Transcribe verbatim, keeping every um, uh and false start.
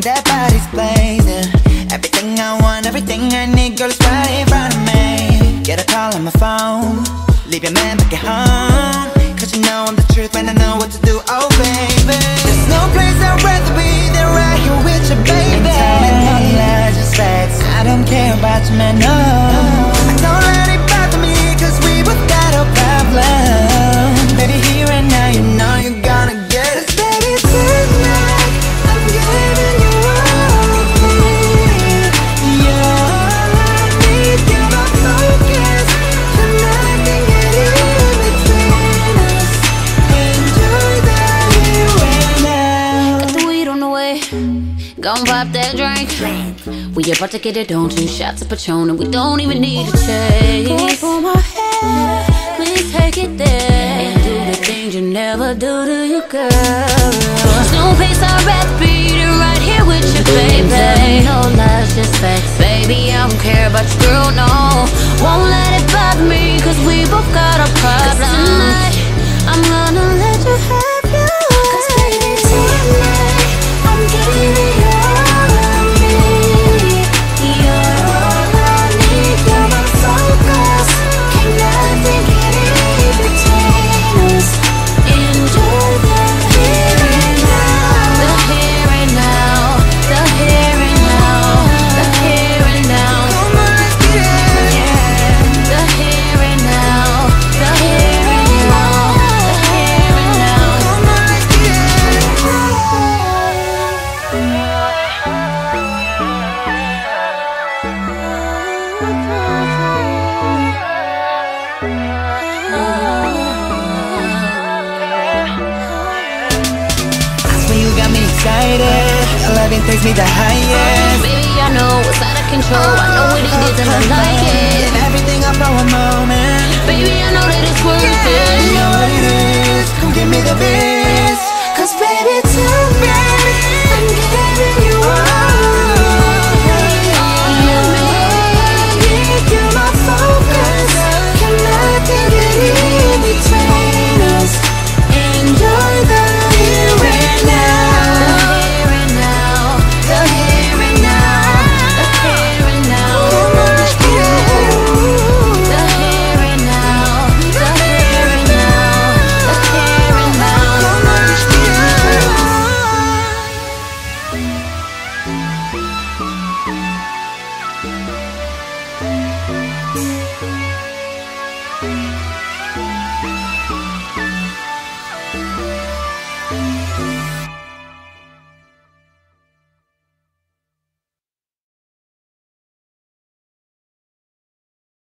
and that body's blazing. Everything I want, everything I need, girl, is right in front of me. Get a call on my phone, leave your man back at home, cause you know I'm the truth when I know what to do, oh baby. There's no place I'd rather be than right here with you, baby. Ain't telling no lies, just facts. I don't care about you, man, no. I don't let it bother me, cause we both got a problem. Baby, here and now, you know you're gonna get it. Baby, tonight, I'm giving you all of me. You're all I need, you're my focus. And nothing get in between us. Enjoy the here and now. Got the weed on the way, gon' pop that drink. We about to get it on, two shots of Patron, and we don't even need a chase. For my head, please take it there, and do the things you never do to your girl. There's no place I'd rather be than right here with you, baby. No lies, just facts. Baby, I don't care about your girl, no. Won't let it bother me, cause we both got our problems. Tonight, I'm gonna let you have you. Cause baby, tonight, I'm giving you all of me. You're all I need, you're my focus. Can't nothing get in between us. Enjoy the here and now. The here and now. The here and now. The here and now. Come on, let's get it. Yeah. The here and now. The here and now. The here and now. Come on, let's get it. I swear you got me excited. Loving takes me the highest. Baby, I know it's out of control. I know what it is and I like it. Give everything up for a moment. Baby, I know that it's worth You it. know what it is. Come give me the best.